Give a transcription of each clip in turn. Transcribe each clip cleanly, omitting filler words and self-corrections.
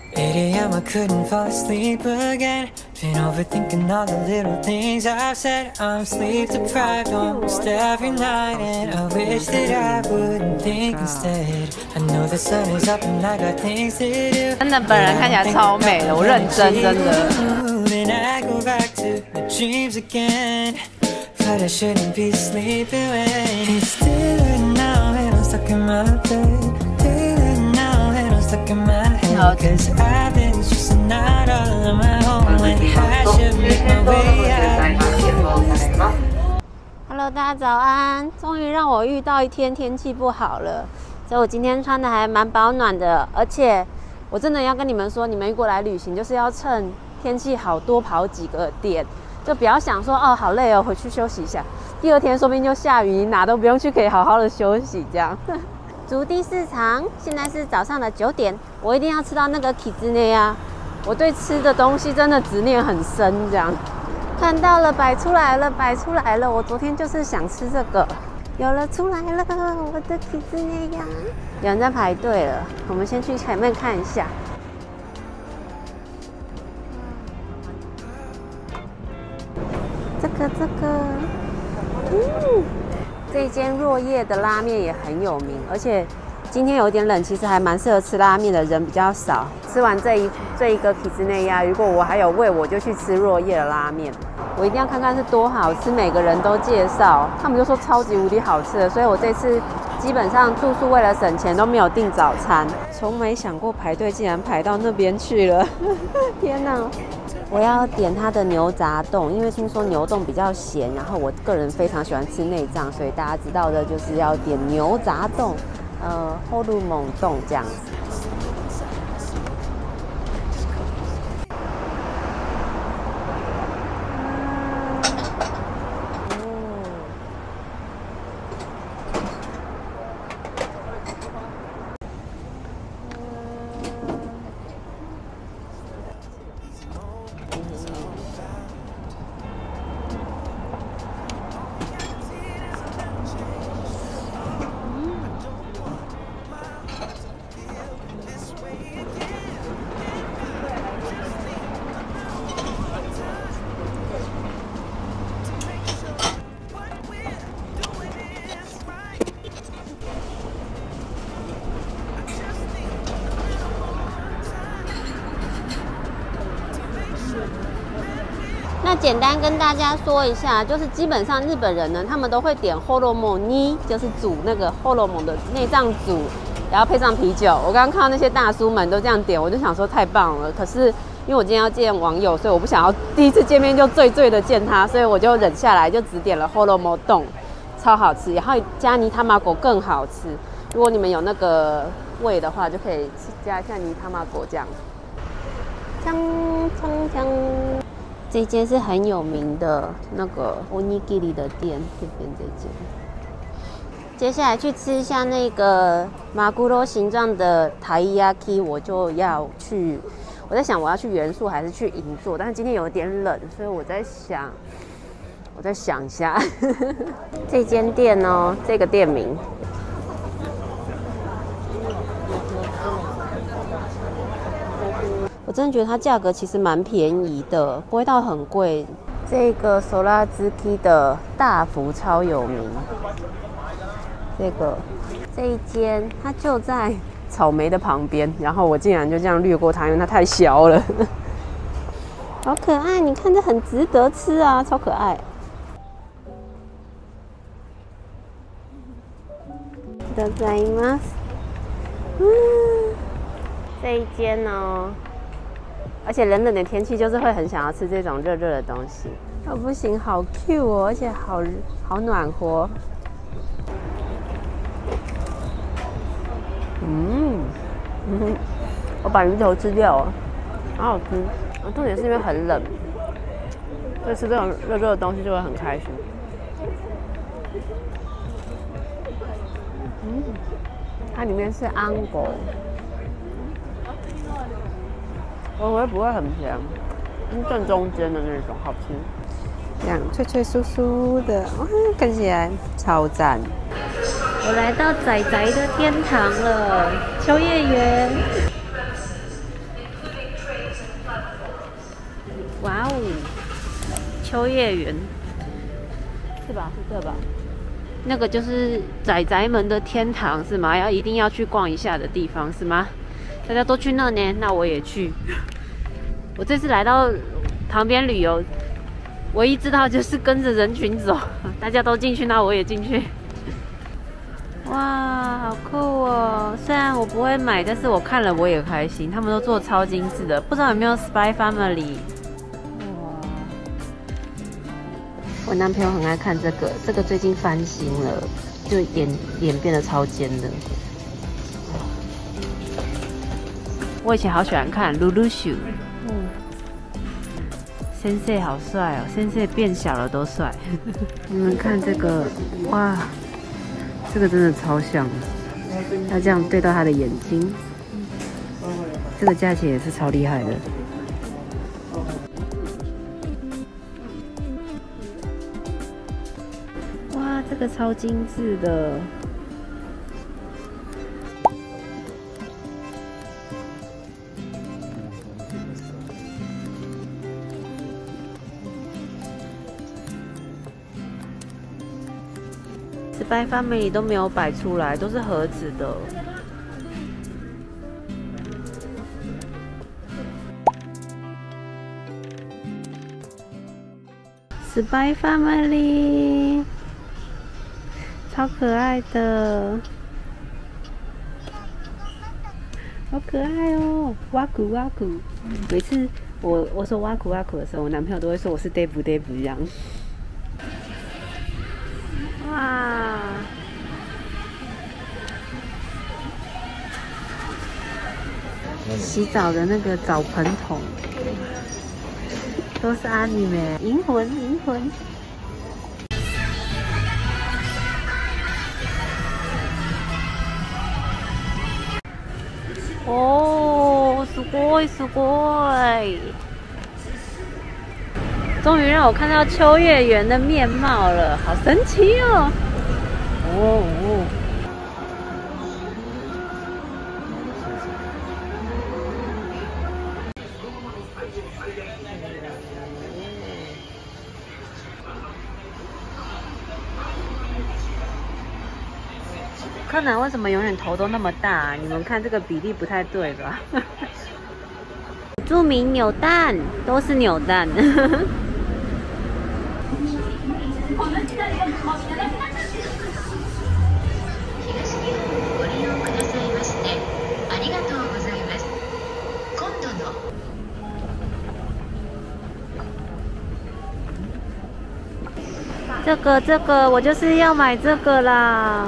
8 a.m. I couldn't fall asleep again. Been overthinking all the little things I've said. I'm sleep deprived almost every night, and I wish that I wouldn't think instead. I know the sun is up and I got things to do. 真的，本人看起来超美的，我认真，真的。 And I go back to my dreams again, but I shouldn't be sleeping when it's daylight now and I'm stuck in my bed. Daylight now and I'm stuck in my head, 'cause I've been just not all on my own when I should make my way out. Hello， 大家早安！终于让我遇到一天天气不好了，所以我今天穿的还蛮保暖的，而且我真的要跟你们说，你们如果来旅行，就是要趁天气好多跑几个点，就不要想说哦好累哦，回去休息一下。第二天说不定就下雨，你哪都不用去，可以好好的休息这样。竹地市场现在是早上的9点，我一定要吃到那个キツネ呀！我对吃的东西真的执念很深，这样。看到了，摆出来了，摆出来了！我昨天就是想吃这个，有了出来了，我的キツネ呀！有人在排队了，我们先去前面看一下。这个，这间若叶的拉面也很有名，而且今天有点冷，其实还蛮适合吃拉面的，人比较少。吃完这一个キツネ呀，如果我还有胃，我就去吃若叶的拉面。我一定要看看是多好吃，每个人都介绍，他们就说超级无敌好吃的，所以我这次基本上住宿为了省钱都没有订早餐，从没想过排队竟然排到那边去了，天哪！我要点它的牛杂冻，因为听说牛冻比较咸，然后我个人非常喜欢吃内脏，所以大家知道的就是要点牛杂冻，ホルモン冻这样子。那简单跟大家说一下，就是基本上日本人呢，他们都会点ホルモン煮，就是煮那个ホルモン的内脏煮，然后配上啤酒。我刚刚看到那些大叔们都这样点，我就想说太棒了。可是因为我今天要见网友，所以我不想要第一次见面就醉的见他，所以我就忍下来，就只点了ホルモン冻，超好吃。然后加煮卵更好吃。如果你们有那个胃的话，就可以加一下煮卵这样。锵锵锵！这间是很有名的那个おにぎり的店，这边这间。接下来去吃一下那个马古罗形状的台焼，我就要去。我在想我要去元素还是去银座，但是今天有点冷，所以我在想一下这间店哦，这个店名。我真的觉得它价格其实蛮便宜的，不会到很贵。这个手拉兹基的大福超有名，这一间它就在草莓的旁边，然后我竟然就这样略过它，因为它太小了，好可爱！你看这很值得吃啊，超可爱。いただきます。这一间哦。而且冷冷的天气就是会很想要吃这种热热的东西。哦不行，好 Q 哦，而且好暖和。我把鱼头吃掉了，好好吃。重点是因为很冷，所以吃这种热热的东西就会很开心。它里面是安果。我会不会很甜？正中间的那种，好吃。这样脆脆酥酥的，哇，看起来超赞。我来到仔仔的天堂了，秋叶原。 哇哦，秋叶原是吧？是这吧？那个就是宅宅们的天堂是吗？一定要去逛一下的地方是吗？大家都去那呢，那我也去。我这次来到旁边旅游，唯一知道就是跟着人群走，大家都进去，那我也进去。哇，好酷哦！虽然我不会买，但是我看了我也开心。他们都做超精致的，不知道有没有 Spy Family。哇！我男朋友很爱看这个，这个最近翻新了，就脸变得超尖的。我以前好喜欢看 Lululemon。先生好帅哦，先生变小了都帅。你们看这个，哇，这个真的超像，他这样对到他的眼睛，这个价钱也是超厉害的。哇，这个超精致的。Spy Family 都没有摆出来，都是盒子的。Spy Family 超可爱的，好可爱哦！哇酷哇酷！每次我说哇酷哇酷的时候，我男朋友都会说我是 Dave 这样。哇！洗澡的那个澡盆桶都是阿尼美，银魂。哦，すごい！终于让我看到秋叶原的面貌了，好神奇哦！柯南为什么永远头都那么大啊？你们看这个比例不太对吧？著名扭蛋都是扭蛋。这个，我就是要买这个啦。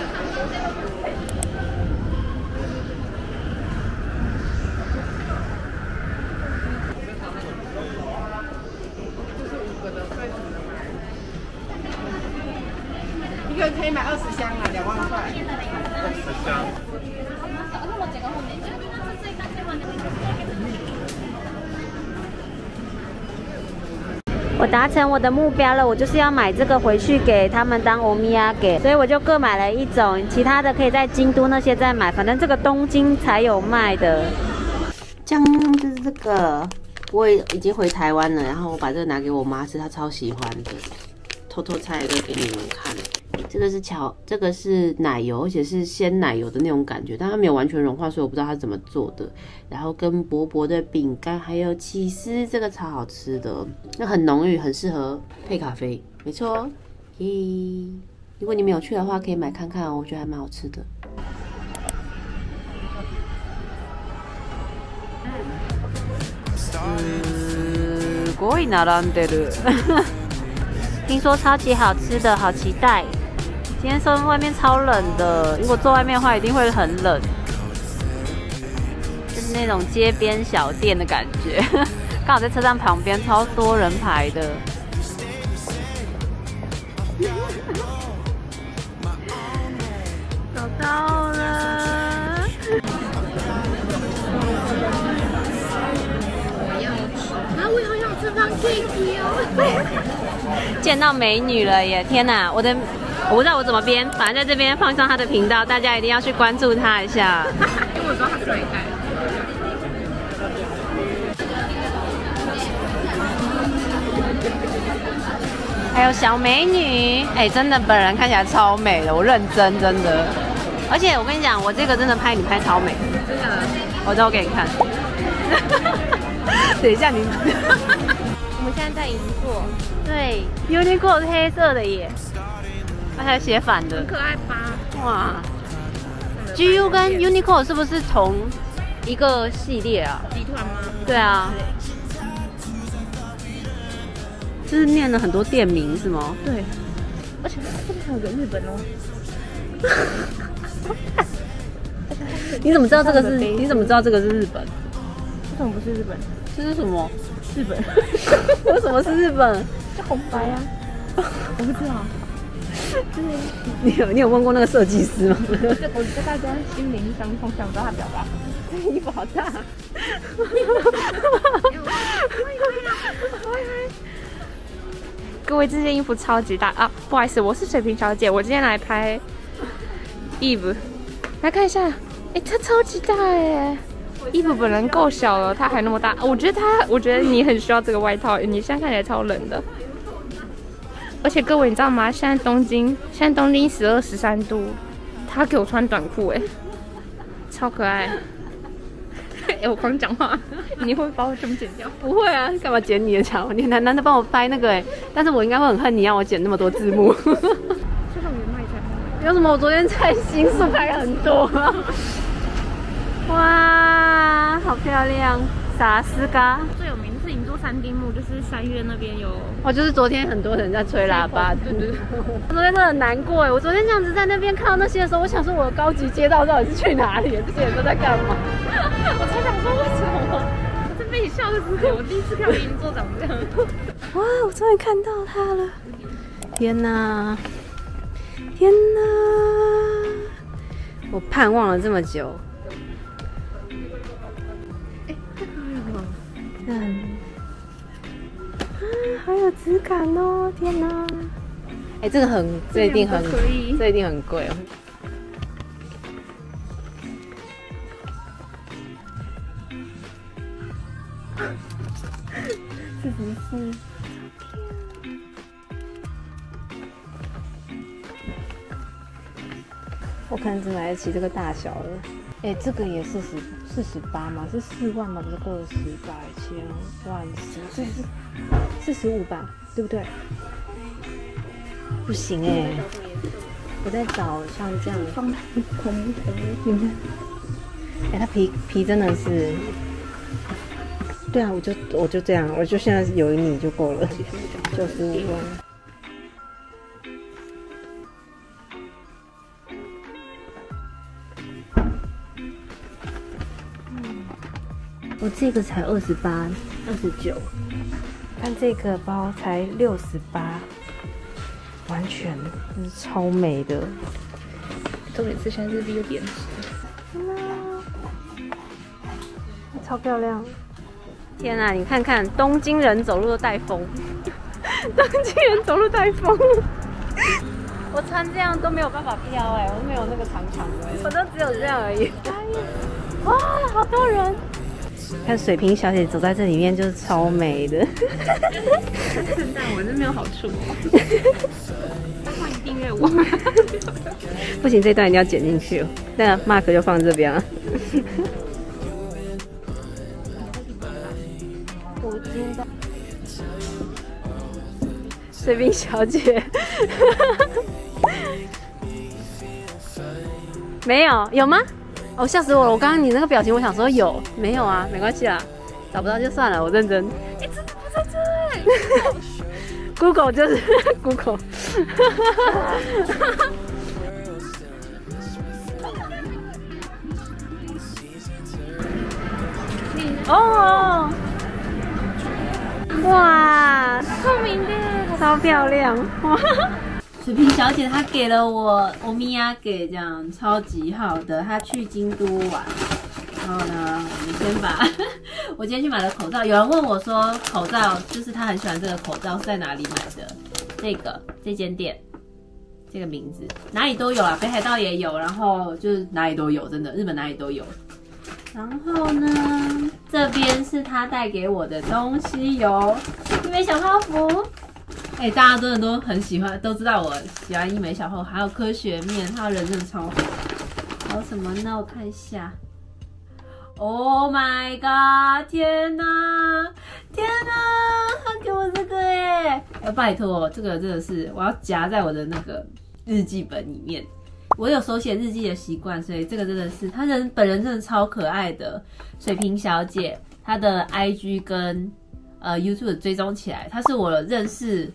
一个人可以买20箱啊，2万块。20箱。 我达成我的目标了，我就是要买这个回去给他们当欧米亚给，所以我就各买了一种，其他的可以在京都那些再买，反正这个东京才有卖的。酱就是这个，我已经回台湾了，然后我把这个拿给我妈吃，她超喜欢的，偷偷拆一个给你们看。这个是奶油，而且是鲜奶油的那种感觉，但它没有完全融化，所以我不知道它怎么做的。然后跟薄薄的饼干，还有起司，这个超好吃的，那很浓郁，很适合配咖啡。没错，嘿，如果你们有去的话，可以买看看哦，我觉得还蛮好吃的。すごい並んでる。听说超级好吃的，好期待！今天说外面超冷的，如果坐外面的话一定会很冷，就是那种街边小店的感觉。刚好在车站旁边，超多人排的。找到了！我好想吃pancake哦！见到美女了耶！天哪，我不知道我怎么编，反正在这边放上她的频道，大家一定要去关注她一下。 因为我知道她最爱。 还有小美女，哎，真的本人看起来超美的，我认真真的。而且我跟你讲，我这个真的拍你拍超美， 真的， 我都给你看。等一下你， 我们现在在银座， 对 ，Uniqlo 是黑色的耶，还有写反的， 很可爱吧？ 哇 ，GU 跟 Uniqlo 是不是同一个系列啊？ 集团吗？ 对啊。就是念了很多店名是吗？ 对，而且这边还有个日本哦。 你怎么知道这个是？你怎么知道这个是日本？ 为什么不是日本？ 这是什么？ 日本？ 为什么是日本？ 是红白啊？我不知道。 你有问过那个设计师吗？ 我觉得大家心灵相通，想知道他表达。 衣服好大。 各位，这件衣服超级大啊！不好意思，我是水瓶小姐，我今天来拍 Eve， 来看一下，哎，它超级大哎！Eve本人够小了，它还那么大，我觉得你很需要这个外套，你现在看起来超冷的。而且各位，你知道吗？现在东京12、13度，他给我穿短裤哎，超可爱。哎，我狂讲话，你会把我全部剪掉？ 不会啊，干嘛剪你的桥？你难得帮我拍那个哎，但是我应该会很恨你让我剪那么多字幕。 这种原卖才有什么？我昨天在新宿拍很多。哇，好漂亮！萨斯嘎最有名的是银座三丁目，就是3月那边有。 哦，就是昨天很多人在吹喇叭。对对对。我昨天真的很难过哎，我昨天这样子在那边看到那些的时候，我想说我的高级街道到底是去哪里？这些人都在干嘛？ 我才想说为什么？我真被你笑死！我第一次看到银座长这样。 哇，我终于看到他了！天哪！天哪！我盼望了这么久。好有质感哦！天哪，哎，这一定很贵哦。44，我可能只买得起这个大小了。哎，这个也48嘛，是4万吗？不是20、100、1000、万、10，这是45吧？对不对？不行哎，我在找像这样。你看，哎，它皮真的是，对啊，我就这样，我就现在有你就够了，95万。我这个才28、29，看这个包才68，完全就是超美的。 重点是现在日币又贬值， 超漂亮！天啊，你看看东京人走路都带风，东京人走路带风。我穿这样都没有办法飘哎，我没有那个长长的，我都只有这样而已。哇，好多人！看水瓶小姐走在这里面就是超美的。 圣诞我真没有好处哦。欢迎订阅我。 不行，这段一定要剪进去哦。那 Mark 就放这边了。我知道。水瓶小姐。没有，有吗？哦，吓死我了！我刚刚你那个表情，我想说有，没有啊？没关系啦，找不到就算了，我认真。 哎，真的不在这 Google 就是 Google。哦，哇， 透明的， 超漂亮！哇，水瓶小姐她给了我欧米亚给这样超级好的，她去京都玩，然后呢，我们先把我今天去买了口罩，有人问我说口罩就是他很喜欢这个口罩是在哪里买的？这间店。这个名字哪里都有啊，北海道也有，然后就是哪里都有，真的日本哪里都有。然后呢，这边是他带给我的东西，有一枚小泡芙， 大家真的都很喜欢，都知道我喜欢医美小后，还有科学面，他人真的超好。还有什么呢？我看一下。Oh my god！ 天哪，天哪！他给我这个哎，拜托，这个真的是我要夹在我的那个日记本里面。我有手写日记的习惯，所以这个真的是她本人真的超可爱的水瓶小姐。她的 IG 跟YouTube 追踪起来，她是我认识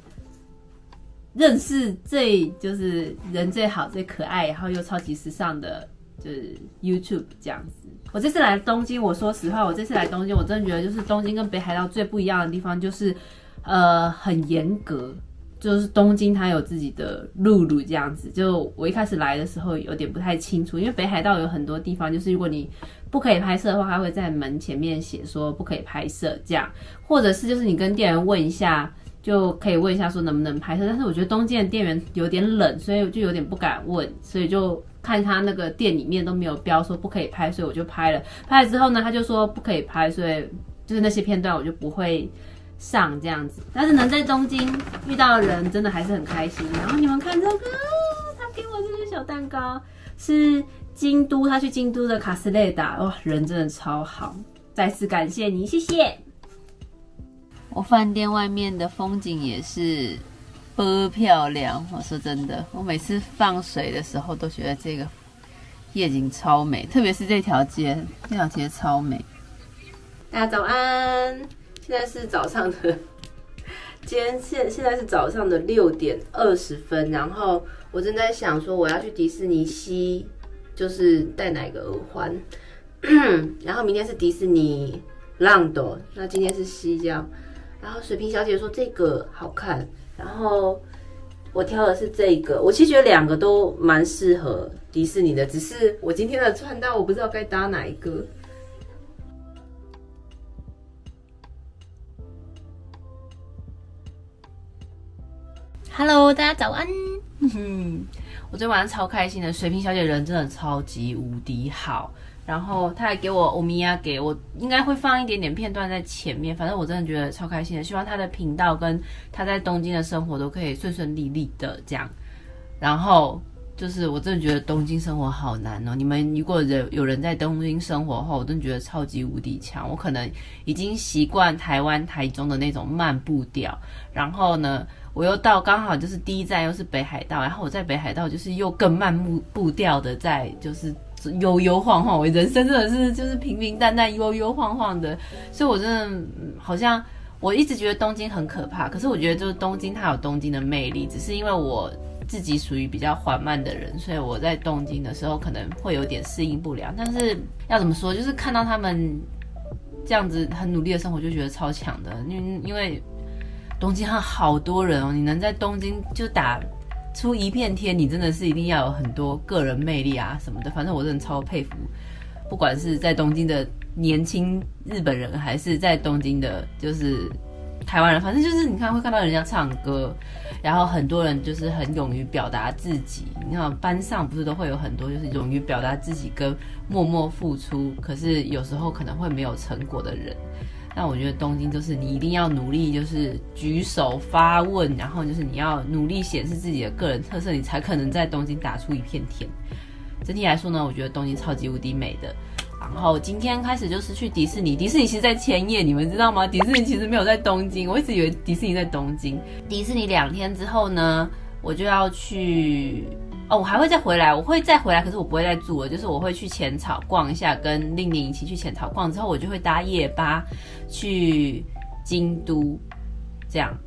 最就是人最好、最可爱，然后又超级时尚的，就是 YouTube 这样子。我这次来东京，我说实话，我这次来东京，我真的觉得就是东京跟北海道最不一样的地方就是，很严格。就是东京它有自己的路这样子，就我一开始来的时候有点不太清楚，因为北海道有很多地方就是如果你不可以拍摄的话，它会在门前面写说不可以拍摄这样，或者是就是你跟店员问一下就可以问一下说能不能拍摄，但是我觉得东京的店员有点冷，所以我就有点不敢问，所以就看他那个店里面都没有标说不可以拍，所以我就拍了之后呢，他就说不可以拍，所以就是那些片段我就不会上这样子，但是能在东京遇到的人真的还是很开心。然后你们看这个，他给我这个小蛋糕是京都，他去京都的卡斯雷达，哇，人真的超好，再次感谢你，谢谢。我饭店外面的风景也是倍漂亮，我说真的，我每次放水的时候都觉得这个夜景超美，特别是这条街超美。大家早安。现在是早上的，现在是早上的6点20分，然后我正在想说我要去迪士尼西，就是戴哪个耳环，然后明天是迪士尼浪斗，那今天是西这样，然后水瓶小姐说这个好看，然后我挑的是这个，我其实觉得2个都蛮适合迪士尼的，只是我今天的穿搭我不知道该搭哪一个。Hello， 大家早安。我昨天晚上超开心的，水瓶小姐人真的超级无敌好。然后她还给我欧米亚，给我应该会放一点点片段在前面，反正我真的觉得超开心的。希望她的频道跟她在东京的生活都可以顺顺利利的这样。然后就是我真的觉得东京生活好难哦。你们如果有人在东京生活的话，我真的觉得超级无敌强。我可能已经习惯台湾、台中的那种慢步调，然后呢。我又到刚好就是第一站又是北海道，然后我在北海道就是又更慢步调的在就是悠悠晃晃，我人生真的是就是平平淡淡悠悠晃晃的，所以我真的好像我一直觉得东京很可怕，可是我觉得就是东京它有东京的魅力，只是因为我自己属于比较缓慢的人，所以我在东京的时候可能会有点适应不良，但是要怎么说，就是看到他们这样子很努力的生活，就觉得超强的，因为。东京还好多人哦，你能在东京就打出一片天，你真的是一定要有很多个人魅力啊什么的。反正我真的超佩服，不管是在东京的年轻日本人，还是在东京的就是台湾人，反正就是你看会看到人家唱歌，然后很多人就是很勇于表达自己。你看班上不是都会有很多就是勇于表达自己跟默默付出，可是有时候可能会没有成果的人。但我觉得东京就是你一定要努力，就是举手发问，然后就是你要努力显示自己的个人特色，你才可能在东京打出一片天。整体来说呢，我觉得东京超级无敌美的。然后今天开始就是去迪士尼，迪士尼其实在千叶，你们知道吗？迪士尼其实没有在东京，我一直以为迪士尼在东京。迪士尼2天之后呢，我就要去。哦，我还会再回来，我会再回来，可是我不会再住了，就是我会去浅草逛一下，跟令令一起去浅草逛，之后我就会搭夜巴去京都，这样，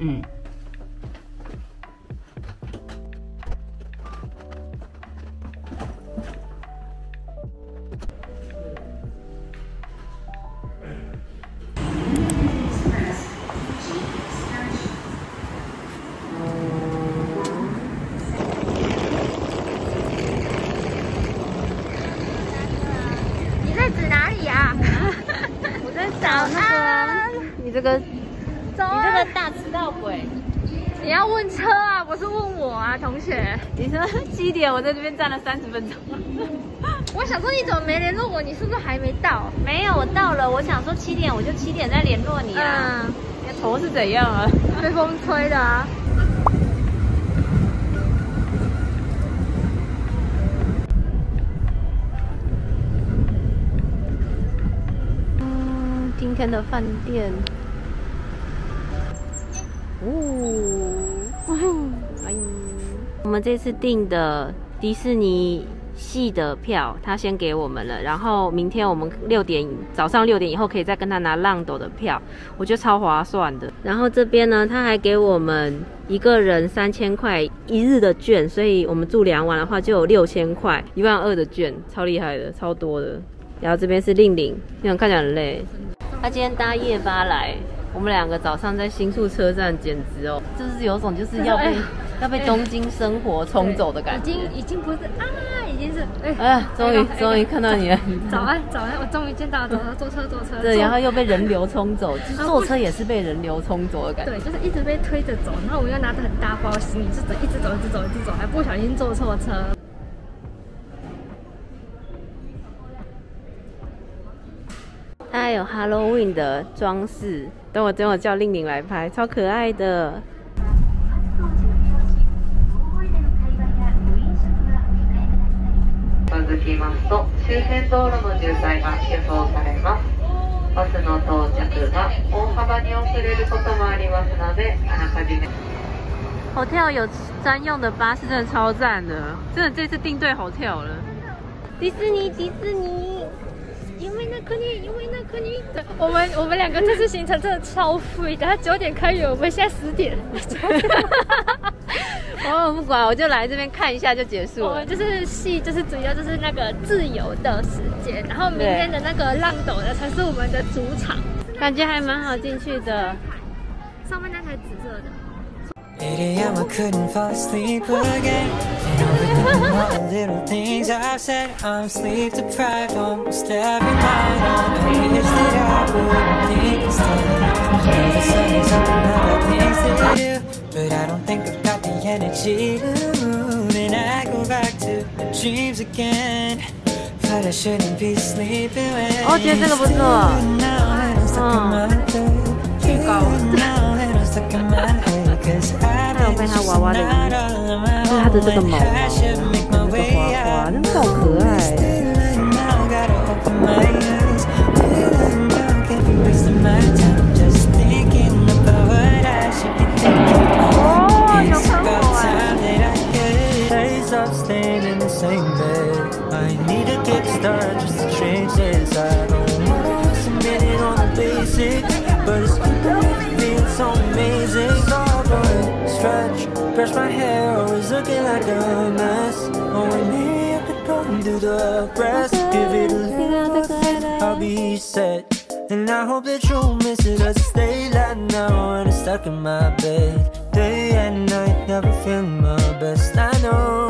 你这个大迟到鬼， 你要问车啊，不是问我啊，同学。 你说7点，我在这边站了30分钟。 我想说你怎么没联络我？你是不是还没到？ 没有，我到了。我想说7点，我就7点再联络你啊。你的头是怎样啊？ 被风吹的啊。 今天的饭店。我们这次订的迪士尼系的票，他先给我们了，然后明天我们早上6点以后可以再跟他拿浪斗的票，我觉得超划算的。然后这边呢，他还给我们一个人3000块1日的券，所以我们住2晚的话就有6000块，12000的券，超厉害的，超多的。然后这边是令令看起来很累，他今天搭夜巴来。我们2个早上在新宿车站，简直哦，就是有种就是要被东京生活冲走的感觉。 已经不是啊，已经是终于看到你了。 早安，我终于见到了，坐车。 对，然后又被人流冲走，坐车也是被人流冲走的感觉。 对，就是一直被推着走，然后我们又拿着很大包行李，就一直走，还不小心坐错车。 它还有 Halloween 的装饰，等我叫令令来拍，超可爱的。 続きますと、周辺道路の渋滞が予想されます。バスの到着が大幅に遅れることもありますので、あらかじめ。 Hotel 有专用的巴士，真的超赞的，真的这次订对 Hotel 了。迪士尼。 因为那国，我们2个这次行程真的超 free 的，他9点开园，我们现在10点。 我不管，我就来这边看一下就结束了。 我们就是主要就是那个自由的时间，然后明天的那个浪斗的才是我们的主场， 感觉还蛮好进去的。 上面那台紫色的。 8 AM I couldn't fall asleep again. And overthinking all the little things I've said. I'm sleep deprived almost every night. I wish that I would think instead. Know the sun is up and I got things to do, but I don't think I've got the energy to move. And I go back to the dreams again, but I shouldn't be sleeping when 我觉得这个不错。 巨高。 还有被它娃娃的衣服，它的这个毛，这个花花，真的好可爱。哦，有喷火 Brush my hair, always looking like a mess. Oh, with me, I could go and do the rest. Give it a little fit, I'll be set. And I hope that you'll miss it as I stay late now when I'm stuck in my bed. Day and night, never feeling my best. I know